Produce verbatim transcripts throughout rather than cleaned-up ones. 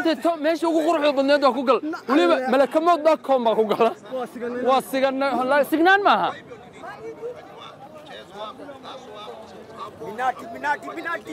تو ماشي ugu quruxda badneed waa ku gal waliba malakamood dot com baa ku gala waa sigan la signaan maaha minati minati minati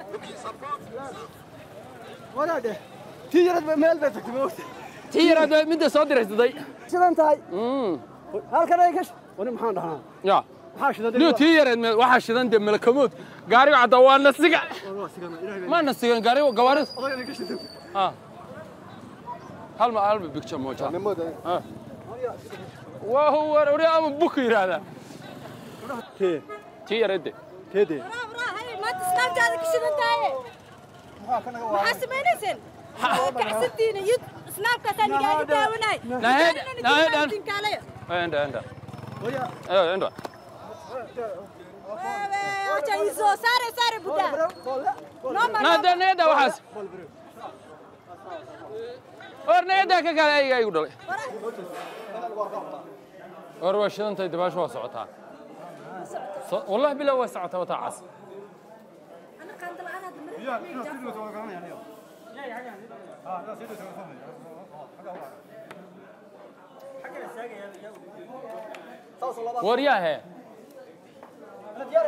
wadaade tiirad meel bay tagtay moogtay tiirad mid soo diraysaday sidan tahay mm halkan ay gash wani maxaan dhahaa ya waxa shidan niyo tiirad waxa shidan de malakamood gaariga cadda waa nasiga ma nasigan gaariga gawaaris odayga ka shidan ah hal ma hal picture mooja ah waa huwa ori ama book yiraahda tee tiirad teede ما تسنامتاada ka shidan tahay waxa sameynaysan ka xisabtiina yid snaabkaas aniga ay daawanay naheed naheed anda anda waya eh anda waxa iso sare sare buda nada nada waxaas or nada ka kale ay ay u dhalay or waa shidantay dibaash waa socotaa والله بلا وسعتها وتعس انا كان طلع انا يا سيدو توقعنا يعني يا يا حاجه اه لا سيدو توقعنا حاجه الساقه يا ورياه انا دياري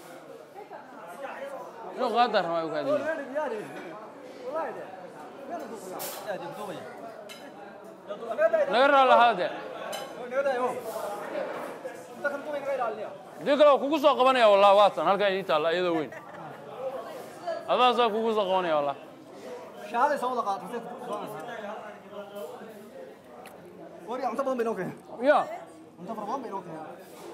لو غادر ما يقعد دياري والله ده يا دي دوبي نقرا له هذا ديك لو كوكو سو قبانيا والله واتن halka ay taala iyada weyn adaa soo kugu soo qabanaya والله shahaada soo wada qaatay wari anta badan bay noo keenay ya anta badan bay noo keenay